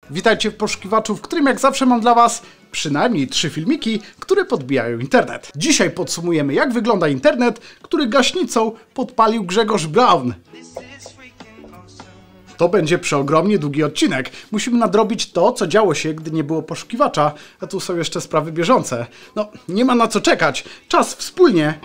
Witajcie w poszukiwaczu, w którym jak zawsze mam dla Was przynajmniej 3 filmiki, które podbijają internet. Dzisiaj podsumujemy, jak wygląda internet, który gaśnicą podpalił Grzegorz Braun. To będzie przeogromnie długi odcinek. Musimy nadrobić to, co działo się, gdy nie było poszukiwacza, a tu są jeszcze sprawy bieżące. No, nie ma na co czekać. Czas wspólnie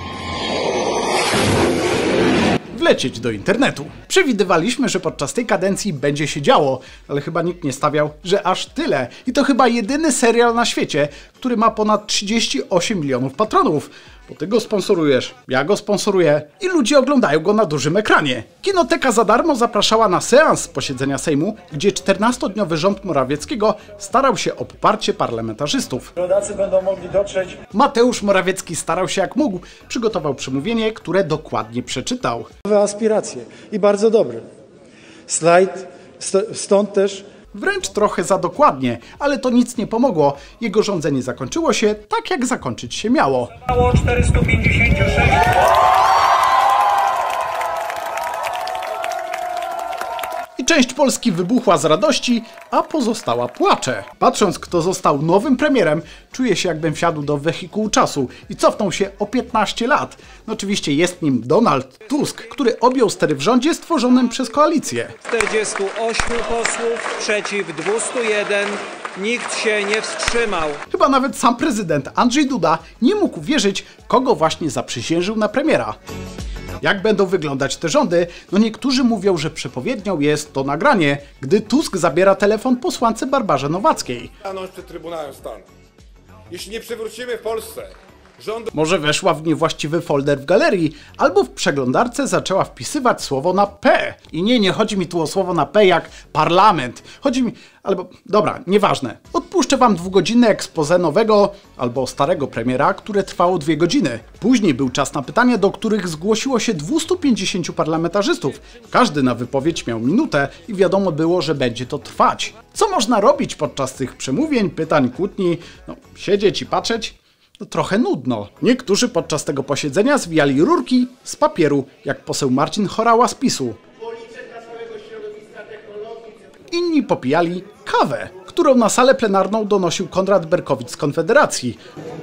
wlecieć do internetu. Przewidywaliśmy, że podczas tej kadencji będzie się działo, ale chyba nikt nie stawiał, że aż tyle. I to chyba jedyny serial na świecie, który ma ponad 38 milionów patronów. Bo ty go sponsorujesz, ja go sponsoruję i ludzie oglądają go na dużym ekranie. Kinoteka za darmo zapraszała na seans posiedzenia Sejmu, gdzie 14-dniowy rząd Morawieckiego starał się o poparcie parlamentarzystów. Rodacy będą mogli dotrzeć. Mateusz Morawiecki starał się jak mógł, przygotował przemówienie, które dokładnie przeczytał. Nowe aspiracje i bardzo dobre. Slajd, stąd też. Wręcz trochę za dokładnie, ale to nic nie pomogło. Jego rządzenie zakończyło się tak, jak zakończyć się miało. 456. I część Polski wybuchła z radości, a pozostała płacze. Patrząc, kto został nowym premierem, czuję się, jakbym wsiadł do wehikułu czasu i cofnął się o 15 lat. No oczywiście jest nim Donald Tusk, który objął stery w rządzie stworzonym przez koalicję. 48 posłów, przeciw 201. Nikt się nie wstrzymał. Chyba nawet sam prezydent Andrzej Duda nie mógł uwierzyć, kogo właśnie zaprzysiężył na premiera. Jak będą wyglądać te rządy? No niektórzy mówią, że przepowiednią jest to nagranie, gdy Tusk zabiera telefon posłance Barbarze Nowackiej. Stanąć przed Trybunałem Stanu. Jeśli nie przywrócimy w Polsce rządu... Może weszła w niewłaściwy folder w galerii, albo w przeglądarce zaczęła wpisywać słowo na P. I nie chodzi mi tu o słowo na P jak parlament. Chodzi mi... albo... dobra, nieważne. Odpuszczę wam 2-godzinne expose nowego albo starego premiera, które trwało 2 godziny. Później był czas na pytania, do których zgłosiło się 250 parlamentarzystów. Każdy na wypowiedź miał minutę i wiadomo było, że będzie to trwać. Co można robić podczas tych przemówień, pytań, kłótni? No, siedzieć i patrzeć? No, trochę nudno. Niektórzy podczas tego posiedzenia zwijali rurki z papieru, jak poseł Marcin Horała z PiS-u. Inni popijali kawę, którą na salę plenarną donosił Konrad Berkowicz z Konfederacji.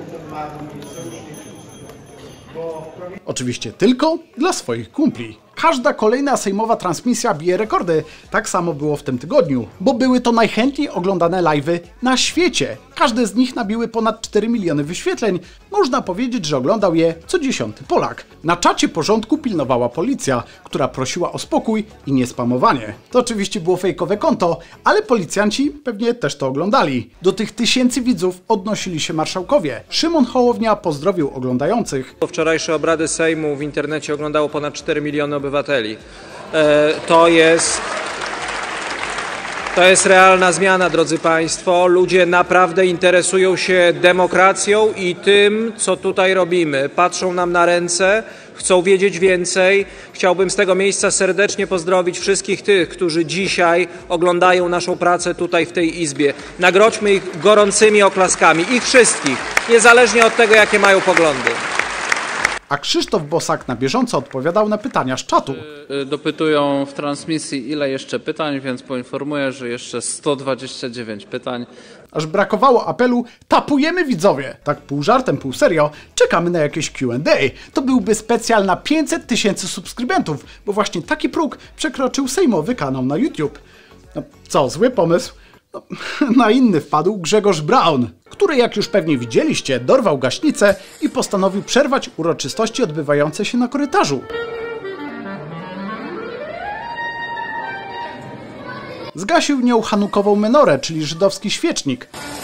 Oczywiście tylko dla swoich kumpli. Każda kolejna sejmowa transmisja bije rekordy. Tak samo było w tym tygodniu, bo były to najchętniej oglądane live'y na świecie. Każde z nich nabiły ponad 4 miliony wyświetleń. Można powiedzieć, że oglądał je co 10. Polak. Na czacie porządku pilnowała policja, która prosiła o spokój i niespamowanie. To oczywiście było fejkowe konto, ale policjanci pewnie też to oglądali. Do tych tysięcy widzów odnosili się marszałkowie. Szymon Hołownia pozdrowił oglądających. Wczorajsze obrady Sejmu w internecie oglądało ponad 4 miliony obywateli. To jest realna zmiana, drodzy Państwo. Ludzie naprawdę interesują się demokracją i tym, co tutaj robimy. Patrzą nam na ręce, chcą wiedzieć więcej. Chciałbym z tego miejsca serdecznie pozdrowić wszystkich tych, którzy dzisiaj oglądają naszą pracę tutaj w tej Izbie. Nagrodźmy ich gorącymi oklaskami. Ich wszystkich, niezależnie od tego, jakie mają poglądy. A Krzysztof Bosak na bieżąco odpowiadał na pytania z czatu. Dopytują w transmisji, ile jeszcze pytań, więc poinformuję, że jeszcze 129 pytań. Aż brakowało apelu, tapujemy widzowie. Tak pół żartem, pół serio, czekamy na jakieś Q&A. To byłby specjal na 500 000 subskrybentów, bo właśnie taki próg przekroczył sejmowy kanał na YouTube. No, co, zły pomysł? No, na inny wpadł Grzegorz Braun, który, jak już pewnie widzieliście, dorwał gaśnicę i postanowił przerwać uroczystości odbywające się na korytarzu. Zgasił nią chanukową menorę, czyli żydowski świecznik.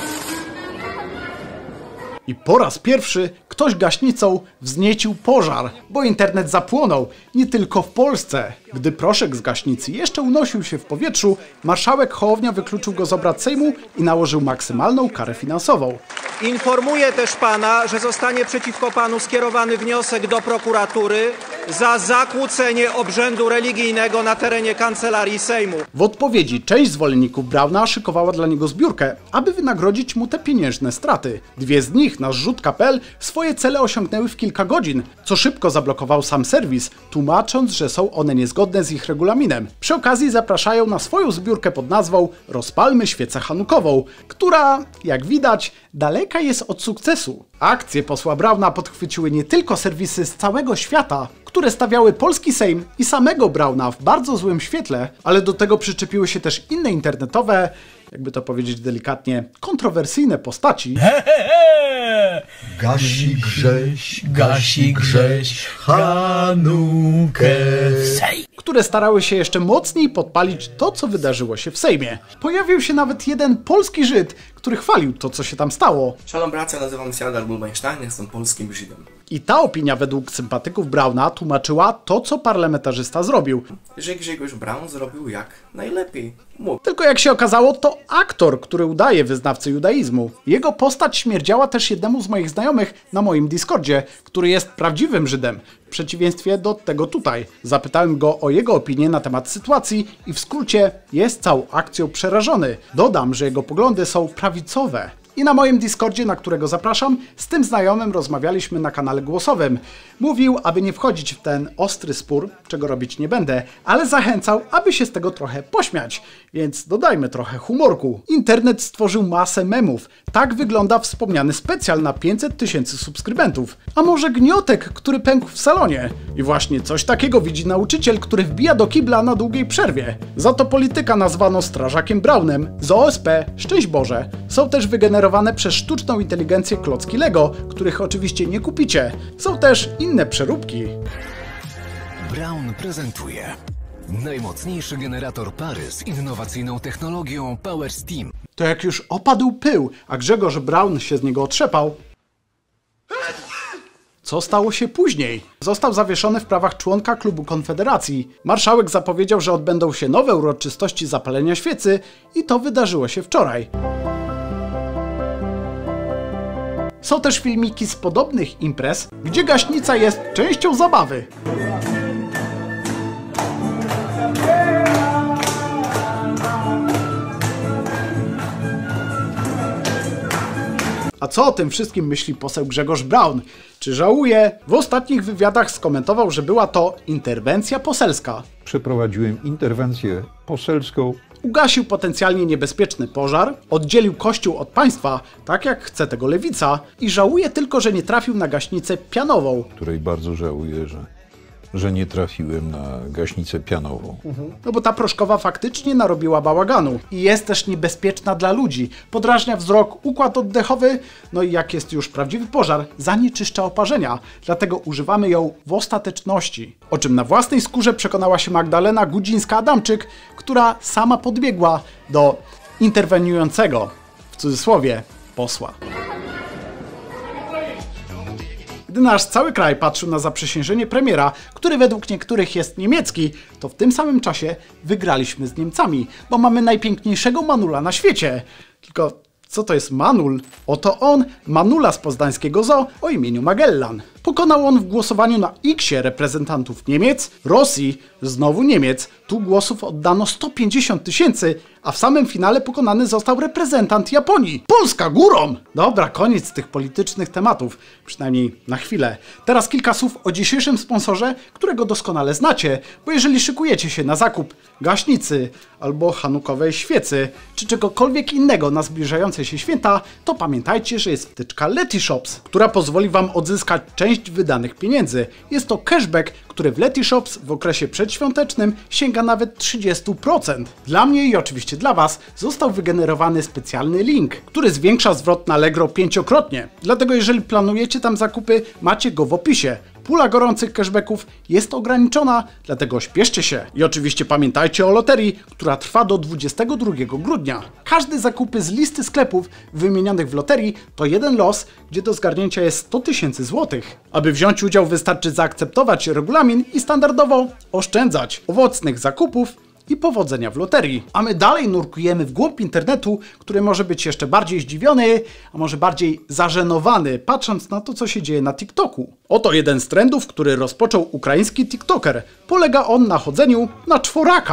I po raz pierwszy ktoś gaśnicą wzniecił pożar, bo internet zapłonął nie tylko w Polsce. Gdy proszek z gaśnicy jeszcze unosił się w powietrzu, marszałek Hołownia wykluczył go z obrad Sejmu i nałożył maksymalną karę finansową. Informuję też pana, że zostanie przeciwko panu skierowany wniosek do prokuratury za zakłócenie obrzędu religijnego na terenie Kancelarii Sejmu. W odpowiedzi część zwolenników Brauna szykowała dla niego zbiórkę, aby wynagrodzić mu te pieniężne straty. 2 z nich na zrzutka.pl swoje cele osiągnęły w kilka godzin, co szybko zablokował sam serwis, tłumacząc, że są one niezgodne zgodne z ich regulaminem. Przy okazji zapraszają na swoją zbiórkę pod nazwą Rozpalmy świecę chanukową, która, jak widać, daleka jest od sukcesu. Akcję posła Brauna podchwyciły nie tylko serwisy z całego świata, które stawiały polski Sejm i samego Brauna w bardzo złym świetle, ale do tego przyczepiły się też inne internetowe, jakby to powiedzieć delikatnie, kontrowersyjne postaci. Gasi Grześ, Hanukę w Sejm. Które starały się jeszcze mocniej podpalić to, co wydarzyło się w Sejmie. Pojawił się nawet jeden polski Żyd, który chwalił to, co się tam stało. Shalom bracia, nazywam się Adar Bulbańsztajn, jestem polskim Żydem. I ta opinia według sympatyków Brauna tłumaczyła to, co parlamentarzysta zrobił. Że Grzegorz Braun zrobił jak najlepiej mógł. Tylko jak się okazało, to aktor, który udaje wyznawcę judaizmu. Jego postać śmierdziała też jednemu z moich znajomych na moim Discordzie, który jest prawdziwym Żydem, w przeciwieństwie do tego tutaj. Zapytałem go o jego opinię na temat sytuacji i w skrócie jest całą akcją przerażony. Dodam, że jego poglądy są prawicowe. I na moim Discordzie, na którego zapraszam, z tym znajomym rozmawialiśmy na kanale głosowym. Mówił, aby nie wchodzić w ten ostry spór, czego robić nie będę, ale zachęcał, aby się z tego trochę pośmiać. Więc dodajmy trochę humorku. Internet stworzył masę memów. Tak wygląda wspomniany specjal na 500 000 subskrybentów. A może gniotek, który pękł w salonie? I właśnie coś takiego widzi nauczyciel, który wbija do kibla na długiej przerwie. Za to polityka nazwano strażakiem Braunem. Z OSP, szczęść Boże, są też wygenerowane przez sztuczną inteligencję klocki Lego, których oczywiście nie kupicie. Są też inne przeróbki. Braun prezentuje najmocniejszy generator pary z innowacyjną technologią Power Steam. To jak już opadł pył, a Grzegorz Braun się z niego otrzepał, co stało się później? Został zawieszony w prawach członka klubu Konfederacji. Marszałek zapowiedział, że odbędą się nowe uroczystości zapalenia świecy i to wydarzyło się wczoraj. Są też filmiki z podobnych imprez, gdzie gaśnica jest częścią zabawy. A co o tym wszystkim myśli poseł Grzegorz Braun? Czy żałuje? W ostatnich wywiadach skomentował, że była to interwencja poselska. Przeprowadziłem interwencję poselską. Ugasił potencjalnie niebezpieczny pożar, oddzielił Kościół od państwa, tak jak chce tego lewica, i żałuje tylko, że nie trafił na gaśnicę pianową. Której bardzo żałuję, że nie trafiłem na gaśnicę pianową. No bo ta proszkowa faktycznie narobiła bałaganu i jest też niebezpieczna dla ludzi. Podrażnia wzrok, układ oddechowy, no i jak jest już prawdziwy pożar, zanieczyszcza oparzenia. Dlatego używamy ją w ostateczności. O czym na własnej skórze przekonała się Magdalena Gudzińska-Adamczyk, która sama podbiegła do interweniującego, w cudzysłowie, posła. Gdy nasz cały kraj patrzył na zaprzysiężenie premiera, który według niektórych jest niemiecki, to w tym samym czasie wygraliśmy z Niemcami, bo mamy najpiękniejszego Manula na świecie. Tylko co to jest Manul? Oto on, Manula z poznańskiego zoo o imieniu Magellan. Pokonał on w głosowaniu na X-ie reprezentantów Niemiec, Rosji, znowu Niemiec. Tu głosów oddano 150 000, a w samym finale pokonany został reprezentant Japonii. Polska górą! Dobra, koniec tych politycznych tematów, przynajmniej na chwilę. Teraz kilka słów o dzisiejszym sponsorze, którego doskonale znacie, bo jeżeli szykujecie się na zakup gaśnicy albo hanukowej świecy, czy czegokolwiek innego na zbliżające się święta, to pamiętajcie, że jest wtyczka Letyshops, która pozwoli Wam odzyskać część wydanych pieniędzy. Jest to cashback, który w Letyshops w okresie przedświątecznym sięga nawet 30%. Dla mnie i oczywiście dla Was został wygenerowany specjalny link, który zwiększa zwrot na Allegro 5-krotnie. Dlatego jeżeli planujecie tam zakupy, macie go w opisie. Pula gorących cashbacków jest ograniczona, dlatego śpieszcie się. I oczywiście pamiętajcie o loterii, która trwa do 22 grudnia. Każdy zakupy z listy sklepów wymienionych w loterii to jeden los, gdzie do zgarnięcia jest 100 000 złotych. Aby wziąć udział, wystarczy zaakceptować regulamin i standardowo oszczędzać. Owocnych zakupów i powodzenia w loterii. A my dalej nurkujemy w głąb internetu, który może być jeszcze bardziej zdziwiony, a może bardziej zażenowany, patrząc na to, co się dzieje na TikToku. Oto jeden z trendów, który rozpoczął ukraiński TikToker. Polega on na chodzeniu na czworaka.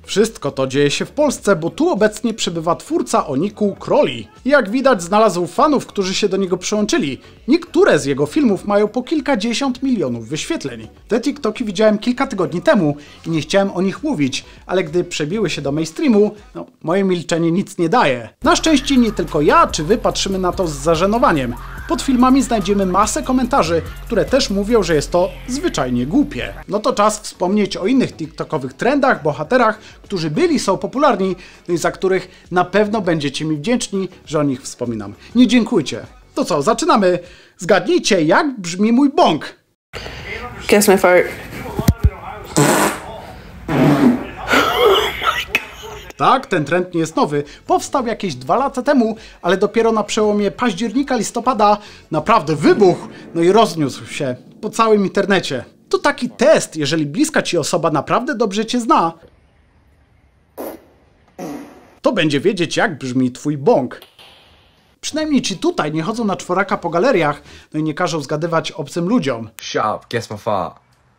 Wszystko to dzieje się w Polsce, bo tu obecnie przebywa twórca o niku Crowley. Jak widać, znalazł fanów, którzy się do niego przyłączyli. Niektóre z jego filmów mają po kilkadziesiąt milionów wyświetleń. Te TikToki widziałem kilka tygodni temu i nie chciałem o nich mówić, ale gdy przebiły się do mainstreamu, no, moje milczenie nic nie daje. Na szczęście nie tylko ja czy wy patrzymy na to z zażenowaniem. Pod filmami znajdziemy masę komentarzy, które też mówią, że jest to zwyczajnie głupie. No to czas wspomnieć o innych TikTokowych trendach, bohaterach, którzy są popularni, no i za których na pewno będziecie mi wdzięczni, że o nich wspominam. Nie dziękujcie. To co, zaczynamy. Zgadnijcie, jak brzmi mój bąk. Guess my fart. Tak, ten trend nie jest nowy. Powstał jakieś 2 lata temu, ale dopiero na przełomie października-listopada naprawdę wybuchł, no i rozniósł się po całym internecie. To taki test, jeżeli bliska ci osoba naprawdę dobrze cię zna, to będzie wiedzieć, jak brzmi twój bąk. Przynajmniej ci tutaj nie chodzą na czworaka po galeriach, no i nie każą zgadywać obcym ludziom. Shut up, guess my fart.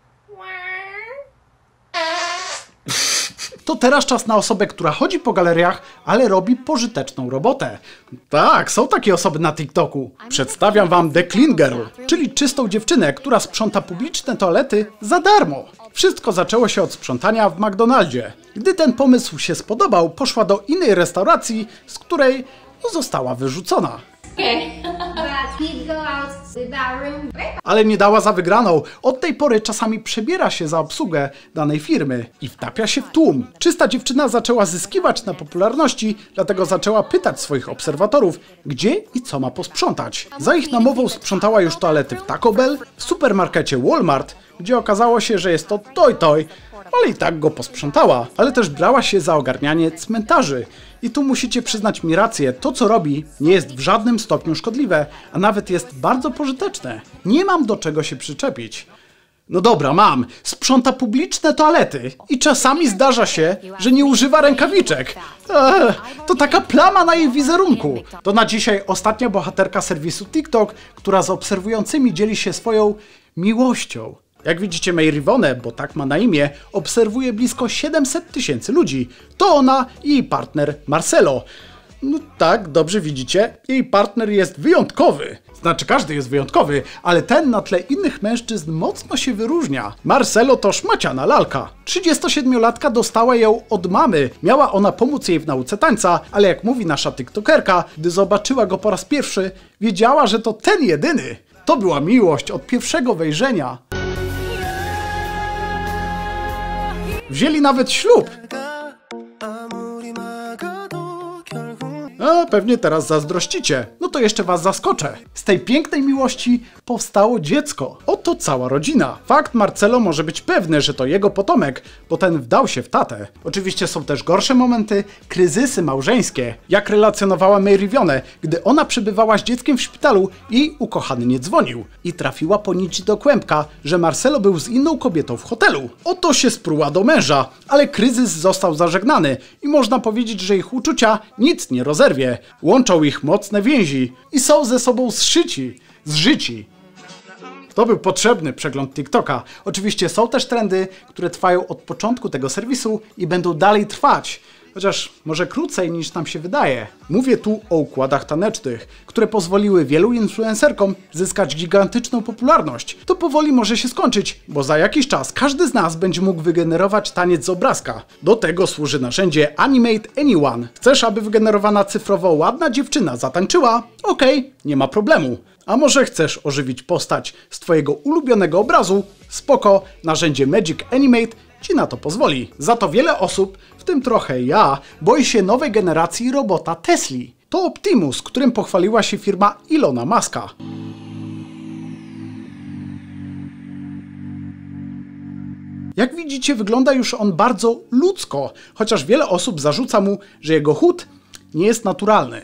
To teraz czas na osobę, która chodzi po galeriach, ale robi pożyteczną robotę. Tak, są takie osoby na TikToku. Przedstawiam wam The Clean Girl, czyli czystą dziewczynę, która sprząta publiczne toalety za darmo. Wszystko zaczęło się od sprzątania w McDonaldzie. Gdy ten pomysł się spodobał, poszła do innej restauracji, z której została wyrzucona. Ale nie dała za wygraną. Od tej pory czasami przebiera się za obsługę danej firmy i wtapia się w tłum. Czysta dziewczyna zaczęła zyskiwać na popularności, dlatego zaczęła pytać swoich obserwatorów, gdzie i co ma posprzątać. Za ich namową sprzątała już toalety w Taco Bell, w supermarkecie Walmart, gdzie okazało się, że jest to toj-toj, ale i tak go posprzątała. Ale też brała się za ogarnianie cmentarzy. I tu musicie przyznać mi rację, to co robi nie jest w żadnym stopniu szkodliwe, a nawet jest bardzo pożyteczne. Nie mam do czego się przyczepić. No dobra, mam. Sprząta publiczne toalety i czasami zdarza się, że nie używa rękawiczek. To taka plama na jej wizerunku. To na dzisiaj ostatnia bohaterka serwisu TikTok, która z obserwującymi dzieli się swoją miłością. Jak widzicie, Mayrivonę, bo tak ma na imię, obserwuje blisko 700 000 ludzi. To ona i jej partner Marcelo. No tak, dobrze widzicie, jej partner jest wyjątkowy. Znaczy każdy jest wyjątkowy, ale ten na tle innych mężczyzn mocno się wyróżnia. Marcelo to szmaciana lalka. 37-latka dostała ją od mamy. Miała ona pomóc jej w nauce tańca, ale jak mówi nasza tiktokerka, gdy zobaczyła go po raz pierwszy, wiedziała, że to ten jedyny. To była miłość od pierwszego wejrzenia. Wzięli nawet ślub. A pewnie teraz zazdrościcie. No to jeszcze was zaskoczę. Z tej pięknej miłości powstało dziecko. Oto cała rodzina. Fakt, Marcelo może być pewny, że to jego potomek, bo ten wdał się w tatę. Oczywiście są też gorsze momenty, kryzysy małżeńskie. Jak relacjonowała Mayrivonę, gdy ona przebywała z dzieckiem w szpitalu, jej ukochany nie dzwonił. I trafiła po nici do kłębka, że Marcelo był z inną kobietą w hotelu. Oto się spruła do męża, ale kryzys został zażegnany i można powiedzieć, że ich uczucia nic nie rozerwie. Łączą ich mocne więzi i są ze sobą zżyci. To był potrzebny przegląd TikToka. Oczywiście są też trendy, które trwają od początku tego serwisu i będą dalej trwać. Chociaż może krócej niż nam się wydaje. Mówię tu o układach tanecznych, które pozwoliły wielu influencerkom zyskać gigantyczną popularność. To powoli może się skończyć, bo za jakiś czas każdy z nas będzie mógł wygenerować taniec z obrazka. Do tego służy narzędzie Animate Anyone. Chcesz, aby wygenerowana cyfrowo ładna dziewczyna zatańczyła? Okej, nie ma problemu. A może chcesz ożywić postać z twojego ulubionego obrazu? Spoko, narzędzie Magic Animate ci na to pozwoli. Za to wiele osób, w tym trochę ja, boi się nowej generacji robota Tesli. To Optimus, którym pochwaliła się firma Elona Muska. Jak widzicie, wygląda już on bardzo ludzko, chociaż wiele osób zarzuca mu, że jego chód nie jest naturalny.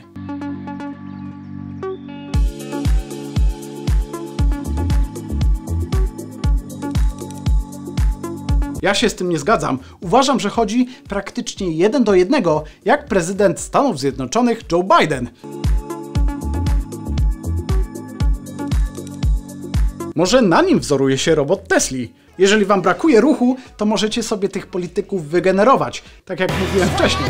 Ja się z tym nie zgadzam. Uważam, że chodzi praktycznie 1 do 1, jak prezydent Stanów Zjednoczonych Joe Biden. Może na nim wzoruje się robot Tesli. Jeżeli wam brakuje ruchu, to możecie sobie tych polityków wygenerować, tak jak mówiłem wcześniej.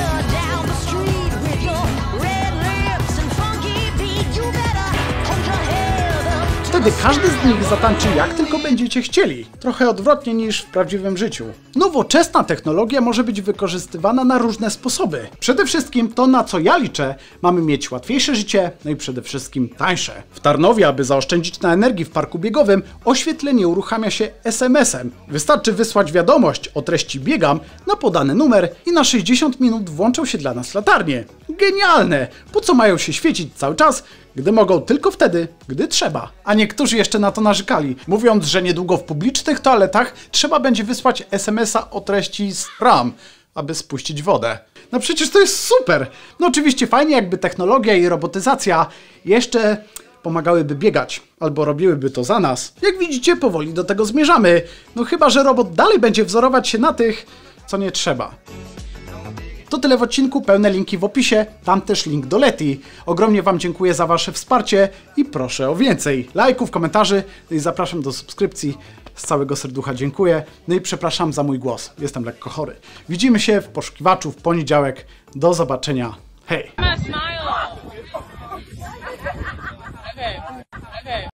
Wtedy każdy z nich zatańczy jak tylko będziecie chcieli. Trochę odwrotnie niż w prawdziwym życiu. Nowoczesna technologia może być wykorzystywana na różne sposoby. Przede wszystkim to, na co ja liczę, mamy mieć łatwiejsze życie, no i przede wszystkim tańsze. W Tarnowie, aby zaoszczędzić na energii w parku biegowym, oświetlenie uruchamia się SMS-em. Wystarczy wysłać wiadomość o treści biegam na podany numer i na 60 minut włączą się dla nas latarnie. Genialne! Po co mają się świecić cały czas, gdy mogą tylko wtedy, gdy trzeba. A niektórzy jeszcze na to narzekali, mówiąc, że niedługo w publicznych toaletach trzeba będzie wysłać SMS-a o treści SRAM, aby spuścić wodę. No przecież to jest super! No oczywiście fajnie, jakby technologia i robotyzacja jeszcze pomagałyby biegać, albo robiłyby to za nas. Jak widzicie, powoli do tego zmierzamy. No chyba że robot dalej będzie wzorować się na tych, co nie trzeba. To tyle w odcinku, pełne linki w opisie, tam też link do Leti. Ogromnie wam dziękuję za wasze wsparcie i proszę o więcej lajków, komentarzy, no i zapraszam do subskrypcji. Z całego serducha dziękuję, no i przepraszam za mój głos, jestem lekko chory. Widzimy się w Poszukiwaczu w poniedziałek, do zobaczenia, hej!